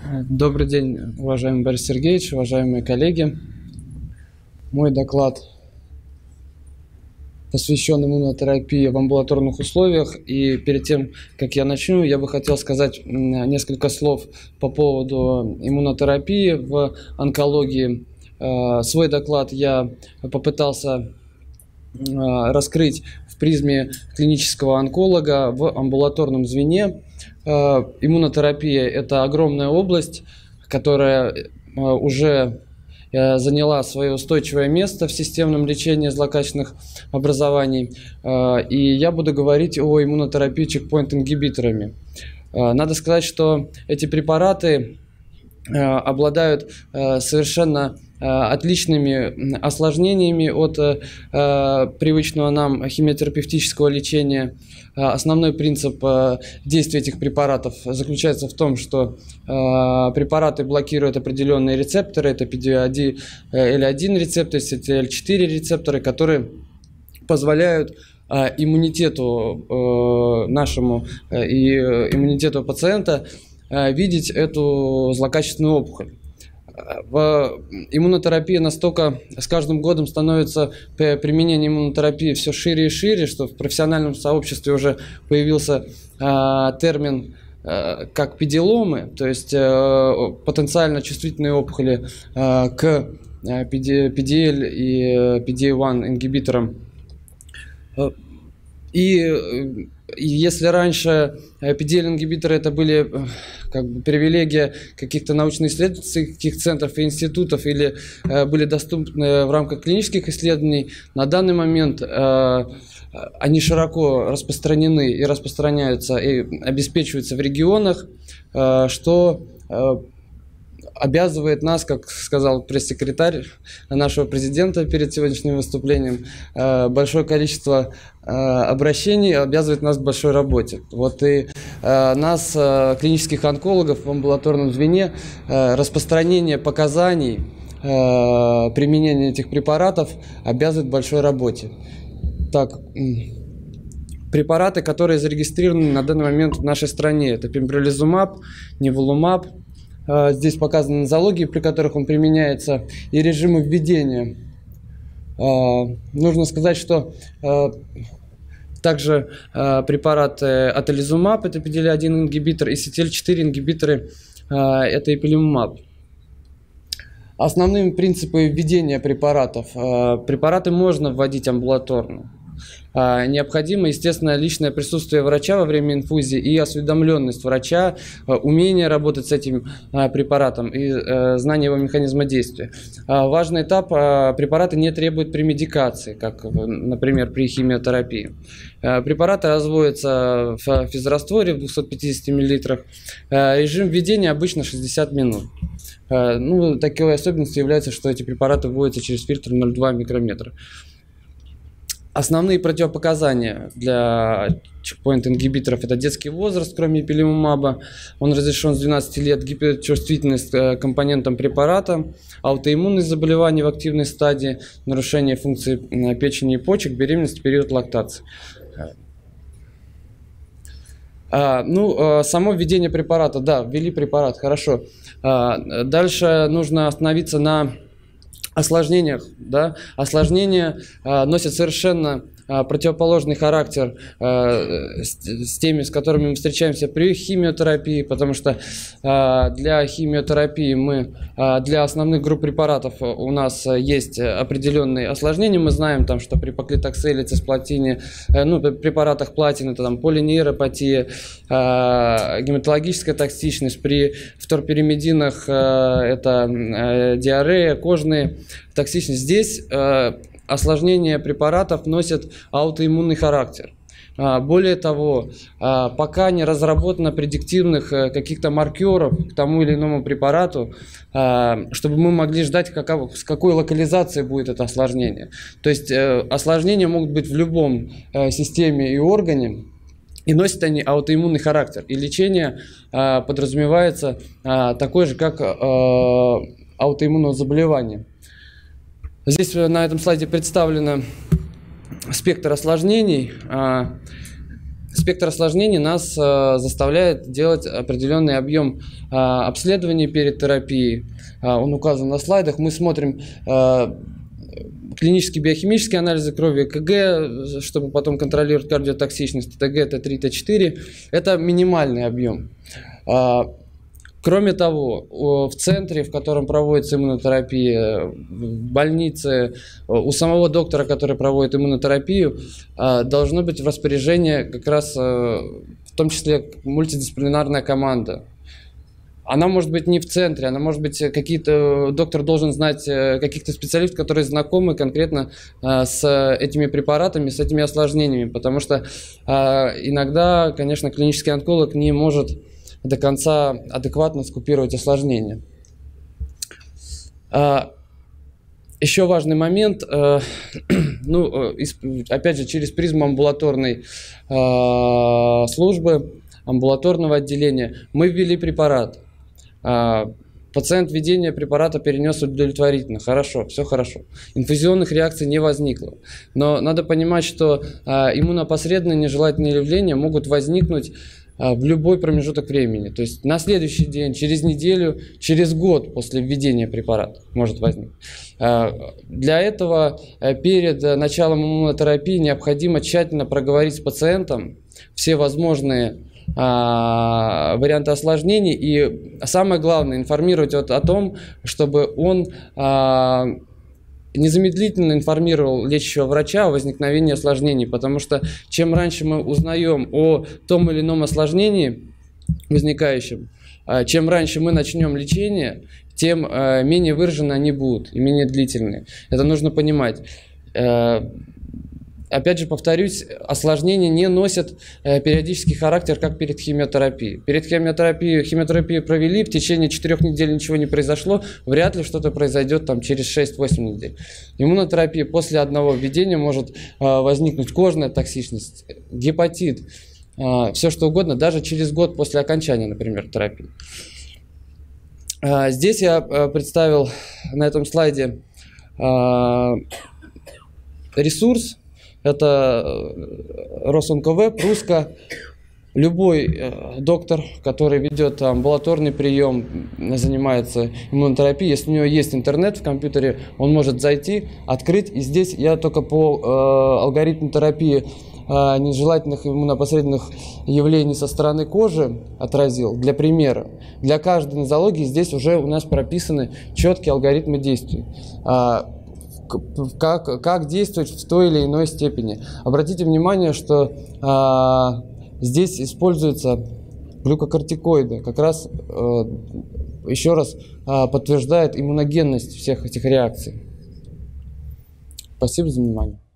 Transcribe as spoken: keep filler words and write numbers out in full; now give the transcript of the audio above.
Добрый день, уважаемый Борис Сергеевич, уважаемые коллеги. Мой доклад посвящен иммунотерапии в амбулаторных условиях. И перед тем, как я начну, я бы хотел сказать несколько слов по поводу иммунотерапии в онкологии. Свой доклад я попытался раскрыть в призме клинического онколога в амбулаторном звене. Иммунотерапия – это огромная область, которая уже заняла свое устойчивое место в системном лечении злокачественных образований. И я буду говорить о иммунотерапии чекпоинт-ингибиторами. Надо сказать, что эти препараты обладают совершенно отличными осложнениями от привычного нам химиотерапевтического лечения. Основной принцип действия этих препаратов заключается в том, что препараты блокируют определенные рецепторы, это пи ди эл один рецепторы, си ти эл четыре рецепторы, которые позволяют иммунитету нашему и иммунитету пациента видеть эту злокачественную опухоль. В иммунотерапии настолько с каждым годом становится применение иммунотерапии все шире и шире, что в профессиональном сообществе уже появился э, термин э, как педиломы, то есть э, потенциально чувствительные опухоли э, к пи ди эл и пи ди эл один ингибиторам. И И если раньше пи ди эл-ингибиторы это были как бы привилегия каких-то научно-исследовательских центров и институтов или э, были доступны в рамках клинических исследований, на данный момент э, они широко распространены и распространяются и обеспечиваются в регионах, э, что э, обязывает нас, как сказал пресс-секретарь нашего президента перед сегодняшним выступлением, большое количество обращений обязывает нас к большой работе. Вот и нас, клинических онкологов в амбулаторном звене, распространение показаний применения этих препаратов обязывает к большой работе. Так, препараты, которые зарегистрированы на данный момент в нашей стране, это пембролизумаб, ниволумаб. Здесь показаны нозологии, при которых он применяется, и режимы введения. Нужно сказать, что также препараты атализумаб, это пи ди эл один ингибитор, и си ти эл четыре ингибиторы, это ипилимумаб. Основные принципы введения препаратов. Препараты можно вводить амбулаторно. Необходимо, естественно, личное присутствие врача во время инфузии и осведомленность врача, умение работать с этим препаратом и знание его механизма действия. Важный этап: препараты не требуют премедикации, как, например, при химиотерапии. Препараты разводятся в физрастворе в двухстах пятидесяти миллилитрах. Режим введения обычно шестьдесят минут. Ну, такой особенностью является, что эти препараты вводятся через фильтр ноль целых две десятых микрометра. Основные противопоказания для чекпоинт-ингибиторов – это детский возраст, кроме ипилимумаба. Он разрешен с двенадцати лет, гиперчувствительность к компонентам препарата, аутоиммунные заболевания в активной стадии, нарушение функции печени и почек, беременность в период лактации. А, ну, само введение препарата, да, ввели препарат, хорошо. А, дальше нужно остановиться на осложнениях, да. Осложнения а, носят совершенно а, противоположный характер а, с, с теми, с которыми мы встречаемся при химиотерапии, потому что а, для химиотерапии мы, а, для основных групп препаратов у нас есть определенные осложнения. Мы знаем, там, что при паклитокселе, цисплатине, а, ну, при препаратах платины, это там полинейропатия, а, гематологическая токсичность, при фторпиримидинах а, это а, диарея, кожные токсичность. Здесь э, осложнения препаратов носят аутоиммунный характер. А, более того, а, пока не разработано предиктивных а, каких-то маркеров к тому или иному препарату, а, чтобы мы могли ждать, каков, с какой локализацией будет это осложнение. То есть э, осложнения могут быть в любом э, системе и органе, и носят они аутоиммунный характер. И лечение э, подразумевается э, такое же, как э, аутоиммунного заболевания. Здесь на этом слайде представлен спектр осложнений. спектр осложнений нас э, заставляет делать определенный объем э, обследований перед терапией. Э, он указан на слайдах. Мы смотрим э, клинические биохимические анализы крови, ЭКГ, чтобы потом контролировать кардиотоксичность, ТГ, Т три, Т четыре. Это минимальный объем. Э, Кроме того, в центре, в котором проводится иммунотерапия, в больнице, у самого доктора, который проводит иммунотерапию, должно быть в распоряжении как раз в том числе мультидисциплинарная команда. Она может быть не в центре, она может быть какие-то, доктор должен знать каких-то специалистов, которые знакомы конкретно с этими препаратами, с этими осложнениями, потому что иногда, конечно, клинический онколог не может до конца адекватно скупировать осложнения. Еще важный момент, ну, опять же, через призму амбулаторной службы, амбулаторного отделения, мы ввели препарат. Пациент введение препарата перенес удовлетворительно, хорошо, все хорошо. Инфузионных реакций не возникло. Но надо понимать, что иммунопосредственные нежелательные явления могут возникнуть в любой промежуток времени. То есть на следующий день, через неделю, через год после введения препарата может возникнуть. Для этого перед началом иммунотерапии необходимо тщательно проговорить с пациентом все возможные варианты осложнений и самое главное информировать вот о том, чтобы он незамедлительно информировал лечащего врача о возникновении осложнений, потому что чем раньше мы узнаем о том или ином осложнении возникающем, чем раньше мы начнем лечение, тем менее выражены они будут и менее длительные. Это нужно понимать. Опять же, повторюсь, осложнения не носят э, периодический характер, как перед химиотерапией. Перед химиотерапией, химиотерапию провели, в течение четырех недель ничего не произошло, вряд ли что-то произойдет там, через шесть-восемь недель. Иммунотерапия после одного введения может э, возникнуть кожная токсичность, гепатит, э, все что угодно, даже через год после окончания, например, терапии. Э, здесь я э, представил на этом слайде э, ресурс. Это Росонковеб, Русско. Любой э, доктор, который ведет амбулаторный прием, занимается иммунотерапией, если у него есть интернет в компьютере, он может зайти, открыть. И здесь я только по э, алгоритму терапии э, нежелательных иммунопосредственных явлений со стороны кожи отразил для примера. Для каждой нозологии здесь уже у нас прописаны четкие алгоритмы действий. Как, как действовать в той или иной степени. Обратите внимание, что а, здесь используются глюкокортикоиды. Как раз а, еще раз а, подтверждает иммуногенность всех этих реакций. Спасибо за внимание.